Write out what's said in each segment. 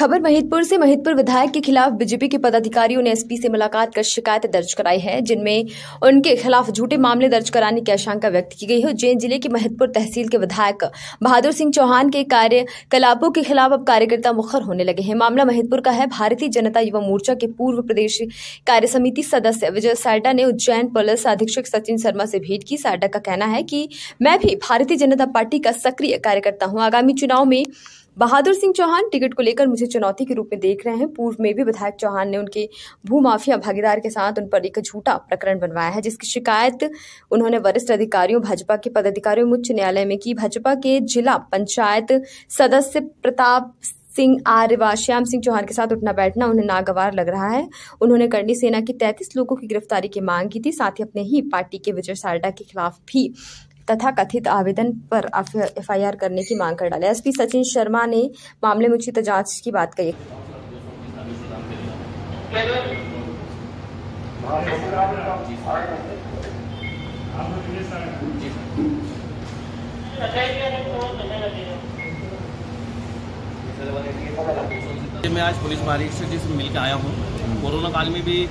खबर महिदपुर से। महिदपुर विधायक के खिलाफ बीजेपी के पदाधिकारियों ने एसपी से मुलाकात कर शिकायत दर्ज कराई है, जिनमें उनके खिलाफ झूठे मामले दर्ज कराने की आशंका व्यक्त की गई है। उज्जैन जिले की महिदपुर तहसील के विधायक बहादुर सिंह चौहान के कार्यकलापों के खिलाफ अब कार्यकर्ता मुखर होने लगे हैं। मामला महिदपुर का है। भारतीय जनता युवा मोर्चा के पूर्व प्रदेश कार्य समिति सदस्य विजय सारडा ने उज्जैन पुलिस अधीक्षक सचिन शर्मा से भेंट की। सारडा का कहना है कि मैं भी भारतीय जनता पार्टी का सक्रिय कार्यकर्ता हूं। आगामी चुनाव में बहादुर सिंह चौहान टिकट को लेकर मुझे चुनौती के रूप में देख रहे हैं। पूर्व में भी विधायक चौहान ने उनके भूमाफिया भागीदार के साथ उन पर एक झूठा प्रकरण बनवाया है, जिसकी शिकायत उन्होंने वरिष्ठ अधिकारियों भाजपा के पदाधिकारियों उच्च न्यायालय में की। भाजपा के जिला पंचायत सदस्य प्रताप सिंह आर्य व श्याम सिंह चौहान के साथ उठना बैठना उन्हें नागवार लग रहा है। उन्होंने करणी सेना की 33 लोगों की गिरफ्तारी की मांग की थी। साथ ही अपने ही पार्टी के विजय सारडा के खिलाफ भी तथा कथित आवेदन पर एफआईआर करने की मांग कर डाले। एसपी सचिन शर्मा ने मामले में उचित जांच की बात कही। मैं आज पुलिस महानिरीक्षक जी से मिलकर आया हूँ। कोरोना काल में भी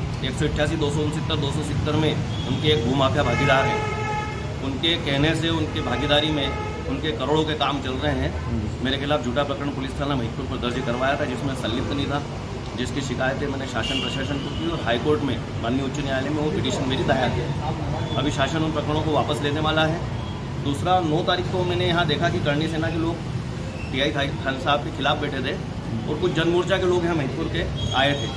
188, 269, 270 में उनके एक भूमाफिया भागीदार हैं। उनके कहने से उनके भागीदारी में उनके करोड़ों के काम चल रहे हैं। मेरे खिलाफ झूठा प्रकरण पुलिस थाना महिदपुर पर दर्ज करवाया था, जिसमें संलिप्त नहीं था, जिसकी शिकायतें मैंने शासन प्रशासन को की और हाईकोर्ट में माननीय उच्च न्यायालय में वो पिटीशन मेरी दायर है। अभी शासन उन प्रकरणों को वापस लेने वाला है। दूसरा, 9 तारीख को मैंने यहाँ देखा कि करणी सेना के लोग टीआई खान साहब के खिलाफ बैठे थे और कुछ जनमोर्चा के लोग यहाँ महिदपुर के आए थे।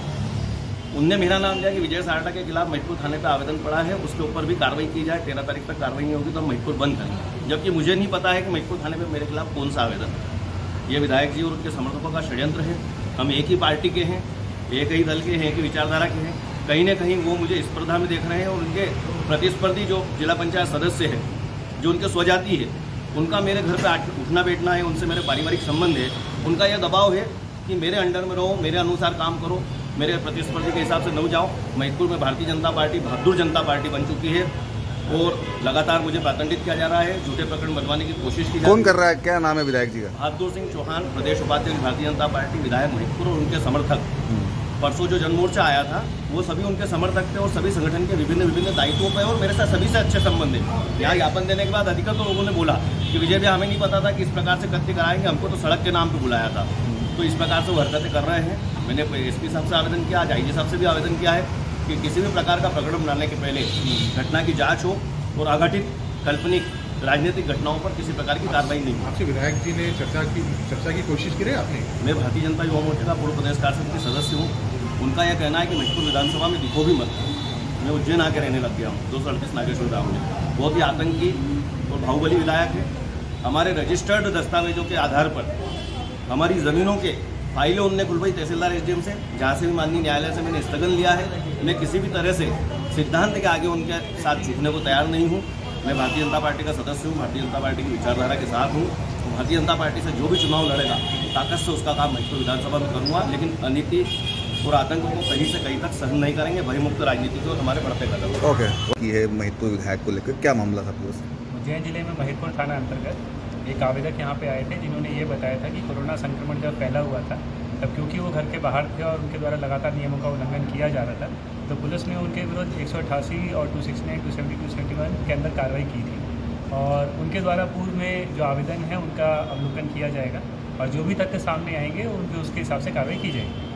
उनने मेरा नाम लिया कि विजय सारडा के खिलाफ महिदपुर थाने पर आवेदन पड़ा है, उसके ऊपर भी कार्रवाई की जाए। 13 तारीख तक कार्रवाई नहीं होगी तो हम महिदपुर बंद करेंगे, जबकि मुझे नहीं पता है कि महिदपुर थाने पर मेरे खिलाफ कौन सा आवेदन है। ये विधायक जी और उनके समर्थकों का षड्यंत्र है। हम एक ही पार्टी के हैं, एक ही दल के हैं, एक ही विचारधारा के हैं। कहीं ना कहीं वो मुझे स्पर्धा में देख रहे हैं और उनके प्रतिस्पर्धी जो जिला पंचायत सदस्य है, जो उनके स्वजाति है, उनका मेरे घर पर उठना बैठना है, उनसे मेरे पारिवारिक संबंध है। उनका यह दबाव है कि मेरे अंडर में रहो, मेरे अनुसार काम करो, मेरे प्रतिस्पर्धी के हिसाब से न जाओ। महिदपुर में भारतीय जनता पार्टी बहादुर जनता पार्टी बन चुकी है और लगातार मुझे प्रातंडित किया जा रहा है, झूठे प्रकरण बनवाने की कोशिश की जा रही है। कौन कर रहा है? क्या नाम है विधायक जी का? बहादुर सिंह चौहान, प्रदेश उपाध्यक्ष भारतीय जनता पार्टी, विधायक महिदपुर, और उनके समर्थक। परसों जो जनमोर्चा आया था वो सभी उनके समर्थक थे और सभी संगठन के विभिन्न दायित्वों पर और मेरे साथ सभी से अच्छे संबंध है। यहाँ ज्ञापन देने के बाद अधिकतर तो लोगों ने बोला कि विजय भी हमें नहीं पता था कि इस प्रकार से कृत्य कराएंगे, हमको तो सड़क के नाम पर बुलाया था। तो इस प्रकार से वो हरकतें कर रहे हैं। मैंने एसपी साहब से आवेदन किया, आईजी साहब से भी आवेदन किया है कि किसी भी प्रकार का प्रकरण बनाने के पहले घटना की जांच हो और अघटित काल्पनिक राजनीतिक घटनाओं पर किसी प्रकार की कार्रवाई नहीं हो। आपसे विधायक जी ने चर्चा की कोशिश की है आपने? मैं भारतीय जनता युवा मोर्चा का पूर्व प्रदेश कार्य समिति सदस्य हूँ। उनका यह कहना है कि महिदपुर विधानसभा में दिखो भी मत। मैं उज्जैन आके रहने लग गया हूँ 238 नागेश्वर गाँव में। बहुत ही आतंकी और बाहुबली विधायक है। हमारे रजिस्टर्ड दस्तावेजों के आधार पर हमारी ज़मीनों के फाइलें उनने खुलवाई तहसीलदार एसडीएम से, जहाँ से भी माननीय न्यायालय से मैंने स्थगन लिया है। मैं किसी भी तरह से सिद्धांत के आगे उनके साथ झुकने को तैयार नहीं हूँ। मैं भारतीय जनता पार्टी का सदस्य हूँ, भारतीय जनता पार्टी की विचारधारा के साथ हूँ। भारतीय जनता पार्टी से जो भी चुनाव लड़ेगा ताकत से उसका काम महिदपुर विधानसभा में करूँगा, लेकिन अनीति और आतंक को कहीं से कहीं तक सहन नहीं करेंगे। भयमुक्त राजनीति को हमारे बढ़ते कदम। ओके, है महिदपुर विधायक को लेकर क्या मामला था? उज्जैन जिले में महिदपुर थाना अंतर्गत एक आवेदक यहाँ पे आए थे, जिन्होंने ये बताया था कि कोरोना संक्रमण जब फैला हुआ था तब क्योंकि वो घर के बाहर थे और उनके द्वारा लगातार नियमों का उल्लंघन किया जा रहा था, तो पुलिस ने उनके विरुद्ध 188 और 269, 270, 271 के अंदर कार्रवाई की थी। और उनके द्वारा पूर्व में जो आवेदन है उनका अवलोकन किया जाएगा और जो भी तथ्य सामने आएंगे उनके उसके हिसाब से कार्रवाई की जाएगी।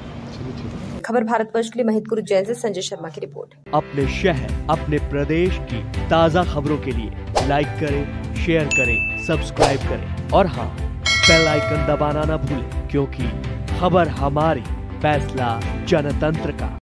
खबर भारतवर्ष के लिए महिदपुर उज्जैन से संजय शर्मा की रिपोर्ट। अपने शहर, अपने प्रदेश की ताज़ा खबरों के लिए लाइक करें, शेयर करें, सब्सक्राइब करें और हाँ, बेल आइकन दबाना ना भूलें, क्योंकि खबर हमारी, फैसला जनतंत्र का।